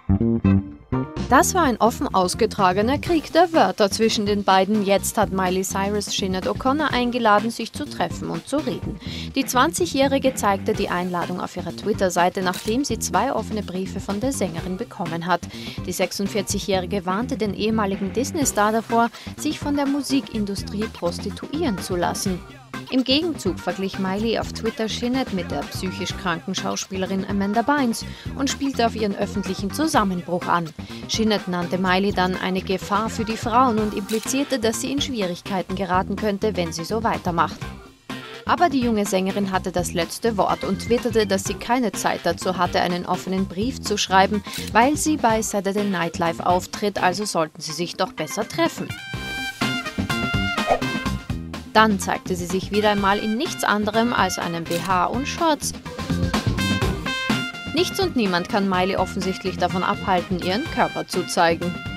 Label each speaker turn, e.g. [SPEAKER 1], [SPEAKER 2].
[SPEAKER 1] Das war ein offen ausgetragener Krieg der Wörter zwischen den beiden. Jetzt hat Miley Cyrus Sinead O'Connor eingeladen, sich zu treffen und zu reden. Die 20-Jährige zeigte die Einladung auf ihrer Twitter-Seite, nachdem sie 2 offene Briefe von der Sängerin bekommen hat. Die 46-Jährige warnte den ehemaligen Disney-Star davor, sich von der Musikindustrie prostituieren zu lassen. Im Gegenzug verglich Miley auf Twitter Sinead mit der psychisch kranken Schauspielerin Amanda Bynes und spielte auf ihren öffentlichen Zusammenbruch an. Sinead nannte Miley dann eine Gefahr für die Frauen und implizierte, dass sie in Schwierigkeiten geraten könnte, wenn sie so weitermacht. Aber die junge Sängerin hatte das letzte Wort und twitterte, dass sie keine Zeit dazu hatte, einen offenen Brief zu schreiben, weil sie bei Saturday Night Live auftritt, also sollten sie sich doch besser treffen. Dann zeigte sie sich wieder einmal in nichts anderem als einem BH und Shorts. Nichts und niemand kann Miley offensichtlich davon abhalten, ihren Körper zu zeigen.